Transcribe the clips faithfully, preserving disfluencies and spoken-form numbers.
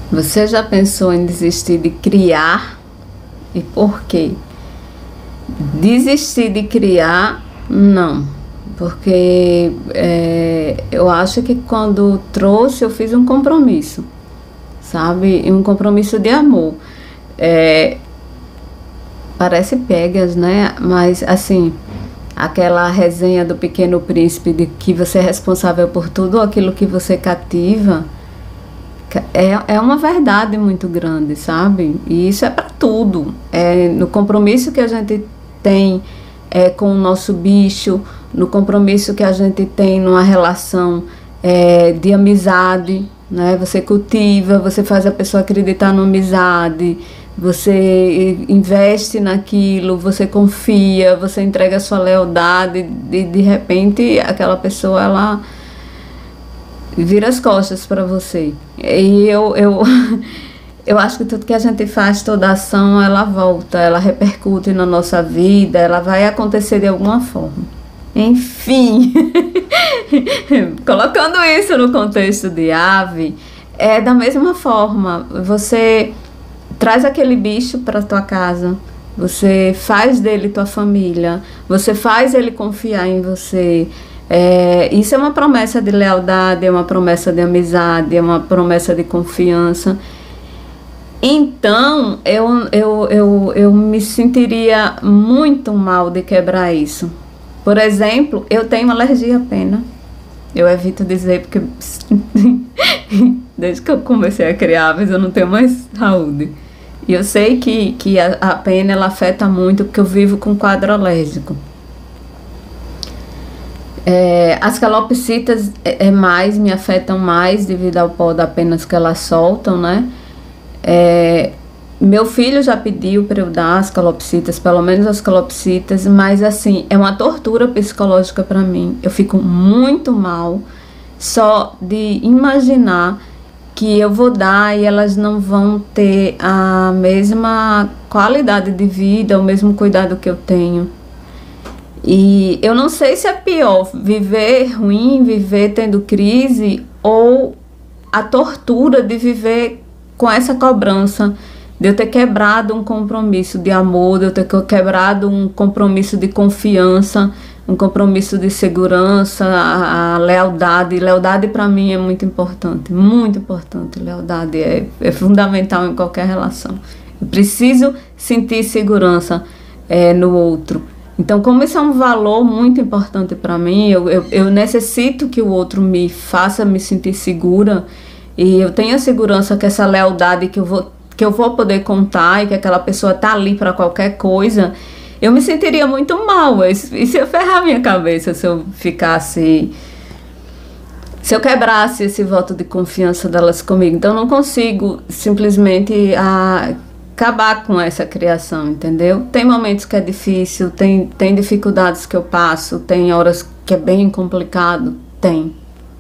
Você já pensou em desistir de criar? E por quê? Desistir de criar, não. Porque é, eu acho que quando trouxe, eu fiz um compromisso, sabe? E um compromisso de amor. É, parece pegas, né? Mas, assim, aquela resenha do Pequeno Príncipe de que você é responsável por tudo aquilo que você cativa, é, é uma verdade muito grande, sabe? E isso é para tudo. É no compromisso que a gente tem é, com o nosso bicho, no compromisso que a gente tem numa relação é, de amizade, né? Você cultiva, você faz a pessoa acreditar na amizade, você investe naquilo, você confia, você entrega a sua lealdade, e de repente aquela pessoa, ela vira as costas para você. E eu, eu, eu acho que tudo que a gente faz, toda ação, ela volta, ela repercute na nossa vida, ela vai acontecer de alguma forma. Enfim, colocando isso no contexto de ave, é da mesma forma. Você traz aquele bicho para tua casa, você faz dele tua família, você faz ele confiar em você. É, isso é uma promessa de lealdade, é uma promessa de amizade, é uma promessa de confiança. Então, eu, eu, eu, eu me sentiria muito mal de quebrar isso. Por exemplo, eu tenho alergia à pena. Eu evito dizer porque desde que eu comecei a criar aves eu não tenho mais saúde. E eu sei que, que a, a pena ela afeta muito porque eu vivo com quadro alérgico. É, as calopsitas é, é mais, me afetam mais devido ao pó da pena que elas soltam, né? É, meu filho já pediu para eu dar as calopsitas, pelo menos as calopsitas, mas assim, é uma tortura psicológica para mim. Eu fico muito mal só de imaginar que eu vou dar e elas não vão ter a mesma qualidade de vida, o mesmo cuidado que eu tenho. E eu não sei se é pior viver ruim, viver tendo crise, ou a tortura de viver com essa cobrança, de eu ter quebrado um compromisso de amor, de eu ter quebrado um compromisso de confiança, um compromisso de segurança, a, a lealdade. Lealdade para mim é muito importante, muito importante. Lealdade é, é fundamental em qualquer relação. Eu preciso sentir segurança é, no outro. Então, como isso é um valor muito importante para mim, eu, eu, eu necessito que o outro me faça me sentir segura, e eu tenho a segurança que essa lealdade que eu vou, que eu vou poder contar e que aquela pessoa tá ali para qualquer coisa, eu me sentiria muito mal. Isso, isso ia ferrar minha cabeça se eu ficasse... Se eu quebrasse esse voto de confiança delas comigo. Então, eu não consigo simplesmente... A, acabar com essa criação, entendeu? Tem momentos que é difícil, tem, tem dificuldades que eu passo, tem horas que é bem complicado, tem.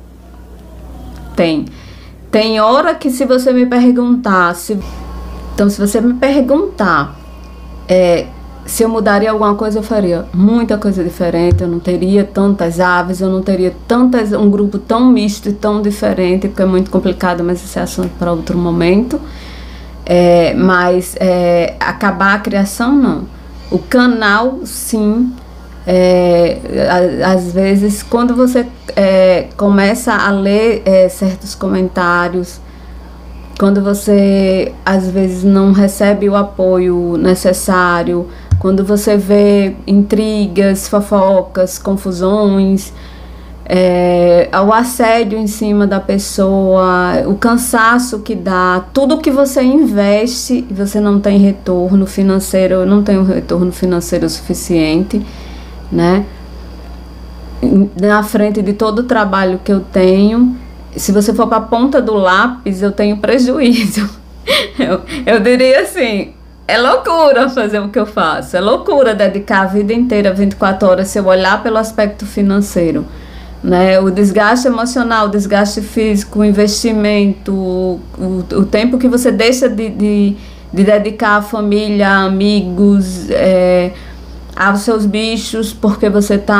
Tem. Tem hora que se você me perguntar, se, então se você me perguntar é, se eu mudaria alguma coisa, eu faria muita coisa diferente, eu não teria tantas aves, eu não teria tantas, um grupo tão misto e tão diferente, porque é muito complicado, mas esse é assunto para outro momento. É, mas é, acabar a criação, não. O canal, sim. É, às vezes, quando você é, começa a ler é, certos comentários, quando você, às vezes, não recebe o apoio necessário, quando você vê intrigas, fofocas, confusões... É, o assédio em cima da pessoa, o cansaço que dá, tudo que você investe e você não tem retorno financeiro, eu não tenho retorno financeiro suficiente, né? Na frente de todo o trabalho que eu tenho, se você for para a ponta do lápis, eu tenho prejuízo. eu, eu diria assim, é loucura fazer o que eu faço, é loucura dedicar a vida inteira, vinte e quatro horas, se eu olhar pelo aspecto financeiro. Né, o desgaste emocional, o desgaste físico, o investimento, o, o, o tempo que você deixa de, de, de dedicar à família, amigos, é, aos seus bichos, porque você está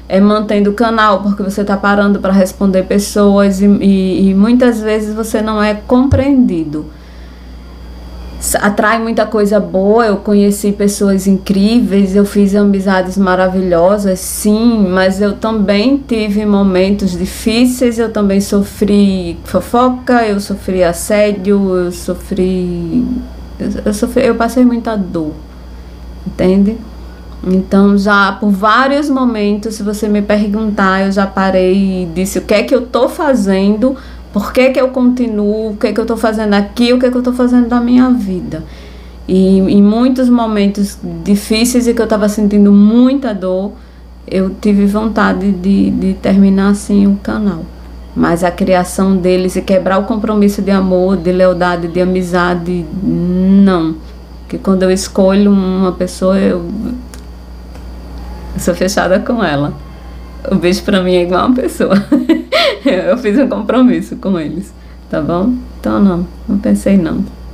é mantendo o canal, porque você está parando para responder pessoas e, e, e muitas vezes você não é compreendido. Atrai muita coisa boa, eu conheci pessoas incríveis, eu fiz amizades maravilhosas, sim, mas eu também tive momentos difíceis, eu também sofri fofoca, eu sofri assédio, eu sofri... Eu, eu, sofri, eu passei muita dor, entende? Então já por vários momentos, se você me perguntar, eu já parei e disse o que é que eu tô fazendo, por que que eu continuo, o que é que eu tô fazendo aqui, o que é que eu tô fazendo da minha vida. E em muitos momentos difíceis e que eu tava sentindo muita dor, eu tive vontade de, de terminar assim o canal. Mas a criação deles e quebrar o compromisso de amor, de lealdade, de amizade, não. Porque quando eu escolho uma pessoa, eu... Eu sou fechada com ela. O bicho pra mim é igual uma pessoa. Eu fiz um compromisso com eles, tá bom? Então não, não pensei não.